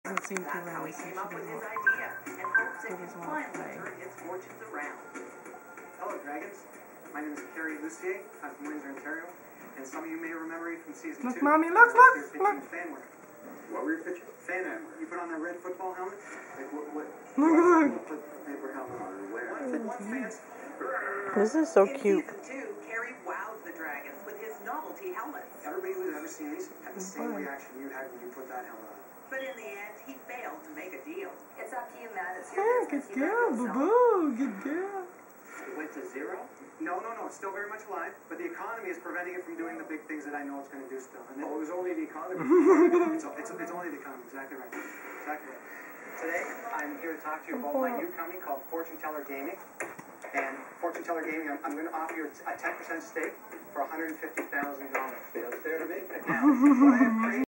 Doesn't seem too loud. He came up with his idea and hopes it can finally turn his fortunes around. Hello, Dragons. My name is Carrie Lucier. I'm from Windsor, Ontario. And some of you may remember me from season 2. Look, Mommy, look. Fanware. What were you pitching? Fanware. You put on that red football helmet? Like what Look. paper helmet on or where? What fans? This is so In cute. season 2, Carrie wowed the Dragons with his novelty helmets. Everybody who's ever seen these had the same reaction you had when you put that helmet on. But in the end, he failed to make a deal. It's up to you, Matt. It's your Yeah, business. good You girl, run yourself. boo-boo. Good girl. It went to zero? No, it's still very much alive, but the economy is preventing it from doing the big things that I know it's going to do still. And Oh, it was only the economy. it's only the economy, exactly right. Exactly right. Today, I'm here to talk to you about my new company called Fortune Teller Gaming. And Fortune Teller Gaming, I'm going to offer you a 10% stake for $150,000. That's fair to me. Now, what I have